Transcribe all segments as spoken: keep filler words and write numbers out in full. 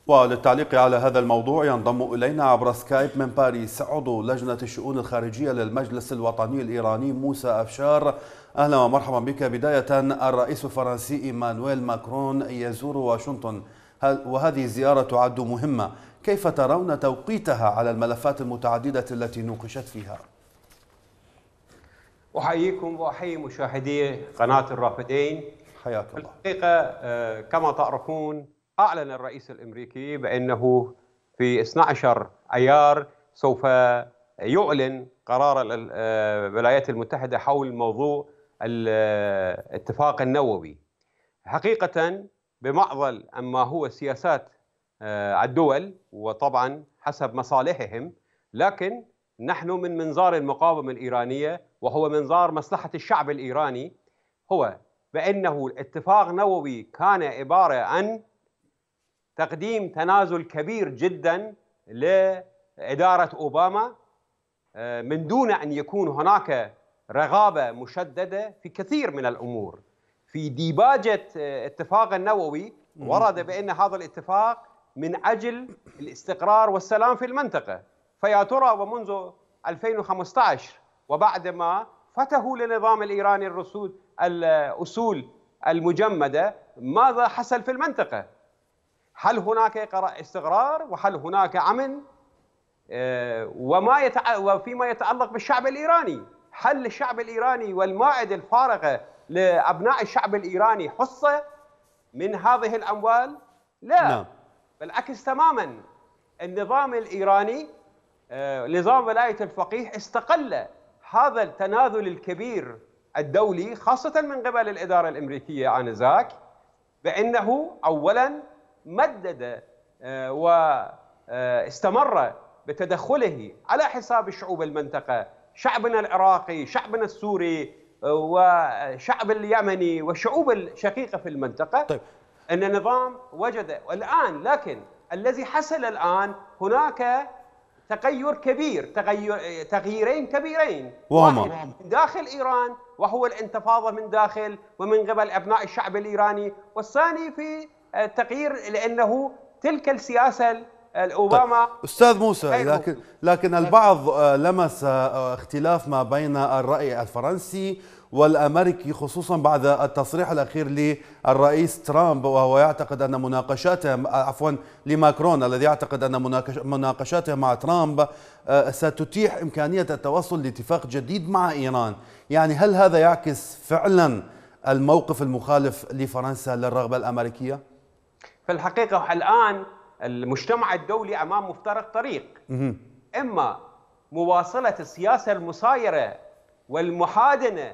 وللتعليق على هذا الموضوع ينضم إلينا عبر سكايب من باريس عضو لجنة الشؤون الخارجية للمجلس الوطني الإيراني موسى أفشار. أهلا ومرحبا بك. بداية، الرئيس الفرنسي إيمانويل ماكرون يزور واشنطن وهذه الزيارة تعد مهمة، كيف ترون توقيتها على الملفات المتعددة التي نوقشت فيها؟ أحييكم وأحيي مشاهدي قناة الرافدين. حياك الله. الحقيقة كما تعرفون أعلن الرئيس الأمريكي بأنه في اثني عشر أيار سوف يعلن قرار الولايات المتحدة حول موضوع الاتفاق النووي. حقيقة بمعضل أما هو سياسات الدول وطبعا حسب مصالحهم، لكن نحن من منظار المقاومة الإيرانية وهو منظار مصلحة الشعب الإيراني، هو بأنه الاتفاق النووي كان عبارة عن تقديم تنازل كبير جدا لإدارة أوباما من دون أن يكون هناك رغبة مشددة في كثير من الأمور. في ديباجة اتفاق النووي ورد بأن هذا الاتفاق من أجل الاستقرار والسلام في المنطقة، فيا ترى ومنذ ألفين وخمسة عشر وبعدما فتحوا للنظام الإيراني الرسول الأصول المجمدة ماذا حصل في المنطقة؟ هل هناك استقرار وهل هناك أمن؟ وما يتع... وفيما يتعلق بالشعب الإيراني، هل الشعب الإيراني والمائدة الفارغة لأبناء الشعب الإيراني حصة من هذه الأموال؟ لا، نعم. بالعكس تماما. النظام الإيراني نظام ولاية الفقيه استقل هذا التنازل الكبير الدولي خاصة من قبل الإدارة الأمريكية آنذاك، بأنه أولا مدد واستمر بتدخله على حساب الشعوب المنطقة، شعبنا العراقي، شعبنا السوري وشعب اليمني والشعوب الشقيقة في المنطقة. طيب. أن النظام وجد الآن، لكن الذي حصل الآن هناك تغير كبير، تغير تغييرين كبيرين، وهما واحد من داخل إيران وهو الانتفاضة من داخل ومن قبل أبناء الشعب الإيراني، والثاني في التغيير لأنه تلك السياسة الأوباما. طيب. أستاذ موسى، لكن لكن البعض لمس اختلاف ما بين الرأي الفرنسي والأمريكي خصوصا بعد التصريح الأخير للرئيس ترامب، وهو يعتقد أن مناقشاته عفوا لماكرون الذي يعتقد أن مناقشاته مع ترامب ستتيح إمكانية التوصل لاتفاق جديد مع إيران. يعني هل هذا يعكس فعلا الموقف المخالف لفرنسا للرغبة الأمريكية؟ في الحقيقة الآن المجتمع الدولي أمام مفترق طريق، إما مواصلة السياسة المسايرة والمحادنة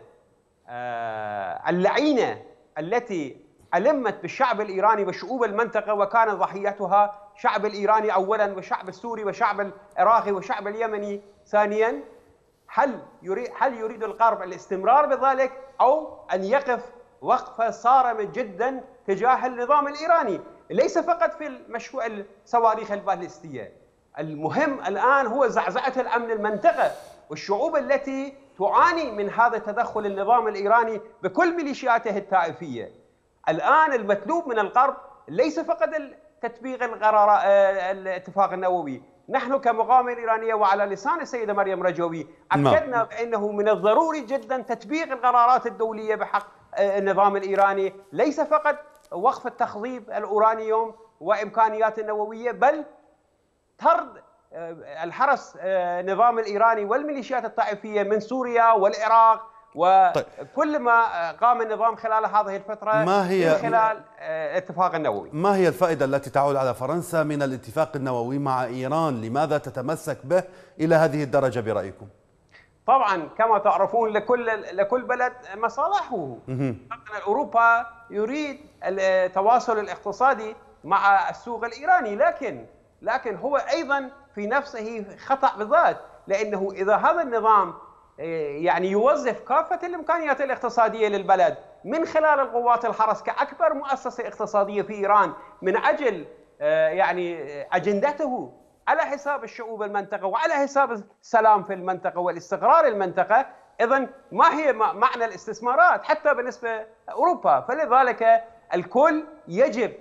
اللعينة التي ألمت بالشعب الإيراني وشعوب المنطقة، وكان ضحيتها شعب الإيراني أولا والشعب السوري والشعب العراقي والشعب اليمني ثانيا. هل يريد هل يريد الغرب الاستمرار بذلك أو أن يقف وقفة صارمة جدا تجاه النظام الإيراني؟ ليس فقط في المشروع الصواريخ البالستية، المهم الآن هو زعزعة الأمن المنطقة والشعوب التي تعاني من هذا التدخل النظام الإيراني بكل ميليشياته الطائفية. الآن المطلوب من الغرب ليس فقط تطبيق القرار الاتفاق النووي، نحن كمقاومة إيرانية وعلى لسان السيدة مريم رجوي أكدنا بأنه من الضروري جدا تطبيق القرارات الدولية بحق النظام الإيراني، ليس فقط وقف التخضيب الأورانيوم وإمكانيات النووية، بل طرد الحرس النظام الإيراني والميليشيات الطائفية من سوريا والعراق وكل ما قام النظام خلال هذه الفترة ما هي من خلال الاتفاق النووي. ما هي الفائدة التي تعود على فرنسا من الاتفاق النووي مع إيران؟ لماذا تتمسك به إلى هذه الدرجة برأيكم؟ طبعا كما تعرفون لكل لكل بلد مصالحه. طبعا أوروبا يريد التواصل الاقتصادي مع السوق الإيراني، لكن لكن هو أيضا في نفسه خطأ بالذات، لأنه إذا هذا النظام يعني يوظف كافة الإمكانيات الاقتصادية للبلد من خلال القوات الحرس كأكبر مؤسسة اقتصادية في إيران من أجل يعني أجندته على حساب الشعوب المنطقة وعلى حساب السلام في المنطقة والاستقرار المنطقة، إذن ما هي معنى الاستثمارات حتى بالنسبة لأوروبا؟ فلذلك الكل يجب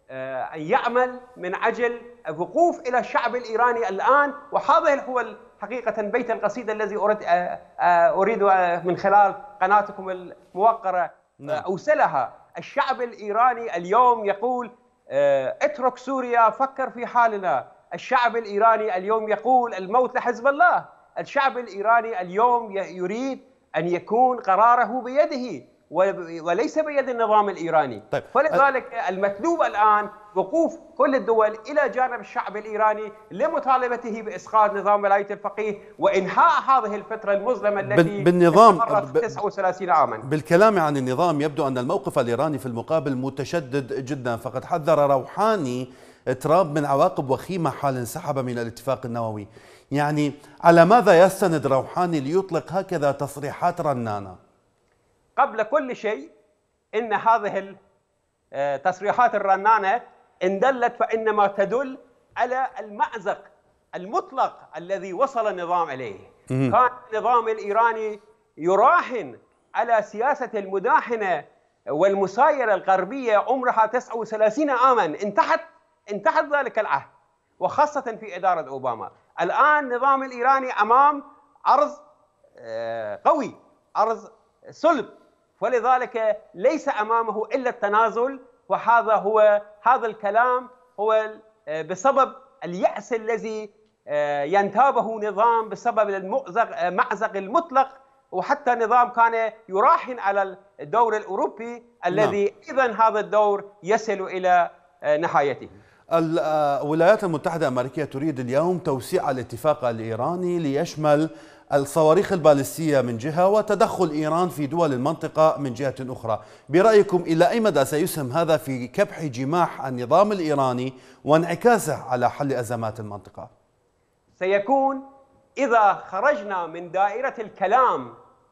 أن يعمل من أجل الوقوف إلى الشعب الإيراني الآن. وهذا هو حقيقة بيت القصيدة الذي أريد أريد من خلال قناتكم الموقرة أوصلها. الشعب الإيراني اليوم يقول اترك سوريا، فكر في حالنا. الشعب الإيراني اليوم يقول الموت لحزب الله. الشعب الإيراني اليوم يريد أن يكون قراره بيده وليس بيد النظام الإيراني. طيب. فلذلك المطلوب الآن وقوف كل الدول إلى جانب الشعب الإيراني لمطالبته بإسقاط نظام ولاية الفقيه وإنهاء هذه الفترة المظلمة التي بالنظام استمرت تسعة وثلاثين عاما. بالكلام عن النظام يبدو أن الموقف الإيراني في المقابل متشدد جدا، فقد حذر روحاني ترامب من عواقب وخيمة حال انسحب من الاتفاق النووي. يعني على ماذا يستند روحاني ليطلق هكذا تصريحات رنانة؟ قبل كل شيء إن هذه التصريحات الرنانة إن دلت فإنما تدل على المأزق المطلق الذي وصل النظام إليه. كان النظام الإيراني يراهن على سياسة المداهنة والمسايرة الغربية عمرها تسعة وثلاثين عاما. انتهت انتهت ذلك العهد، وخاصة في إدارة أوباما. الآن النظام الإيراني أمام عرض قوي، عرض صلب، ولذلك ليس أمامه إلا التنازل. وهذا هو هذا الكلام هو بسبب اليأس الذي ينتابه نظام بسبب المأزق المطلق. وحتى النظام كان يراهن على الدور الأوروبي الذي إذا هذا الدور يصل إلى نهايته. الولايات المتحدة الأمريكية تريد اليوم توسيع الاتفاق الإيراني ليشمل الصواريخ البالستية من جهة وتدخل إيران في دول المنطقة من جهة أخرى. برأيكم إلى أي مدى سيسهم هذا في كبح جماح النظام الإيراني وانعكاسه على حل أزمات المنطقة؟ سيكون إذا خرجنا من دائرة الكلام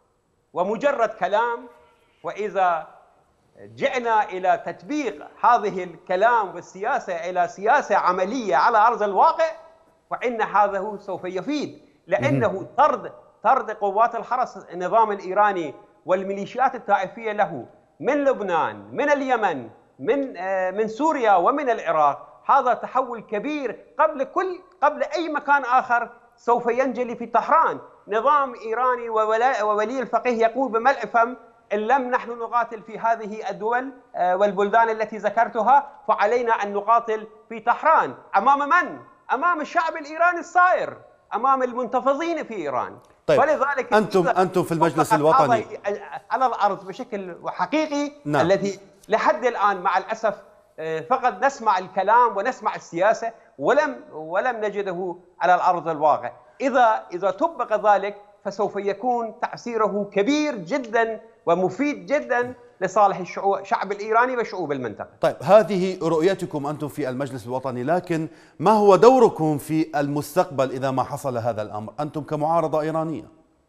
ومجرد كلام، وإذا جئنا إلى تطبيق هذه الكلام والسياسة إلى سياسة عملية على أرض الواقع، فإن هذا سوف يفيد. لأنه طرد طرد قوات الحرس النظام الإيراني والميليشيات الطائفية له من لبنان، من اليمن، من من سوريا ومن العراق، هذا تحول كبير قبل كل قبل أي مكان آخر سوف ينجلي في طهران. نظام إيراني وولي الفقيه يقول بملء فم إن لم نحن نقاتل في هذه الدول والبلدان التي ذكرتها فعلينا أن نقاتل في طهران. أمام من؟ أمام الشعب الإيراني الصائر، أمام المنتفضين في إيران. طيب. فلذلك أنتم أنتم في المجلس الوطني على الأرض بشكل حقيقي. نعم. الذي لحد الآن مع الأسف فقط نسمع الكلام ونسمع السياسة ولم ولم نجده على الأرض الواقع. إذا إذا طبق ذلك فسوف يكون تأثيره كبير جدا ومفيد جدا لصالح الشعب الإيراني وشعوب المنطقة. طيب، هذه رؤيتكم أنتم في المجلس الوطني، لكن ما هو دوركم في المستقبل إذا ما حصل هذا الأمر أنتم كمعارضة إيرانية؟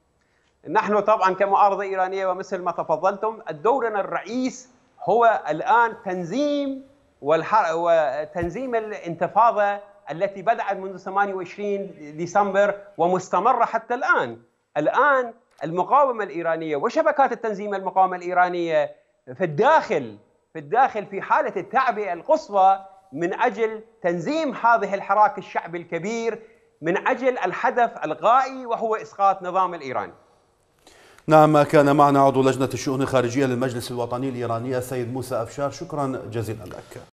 نحن طبعا كمعارضة إيرانية ومثل ما تفضلتم دورنا الرئيس هو الآن تنظيم وتنظيم الانتفاضة التي بدأت منذ ثمانية وعشرين ديسمبر ومستمرة حتى الآن. الآن المقاومة الإيرانية وشبكات التنظيم المقاومة الإيرانية في الداخل في الداخل في حالة التعبئة القصوى من أجل تنظيم هذه الحراك الشعبي الكبير من أجل الهدف الغائي وهو إسقاط نظام الإيراني. نعم، كان معنا عضو لجنة الشؤون الخارجية للمجلس الوطني الإيراني السيد موسى أفشار، شكرا جزيلا لك.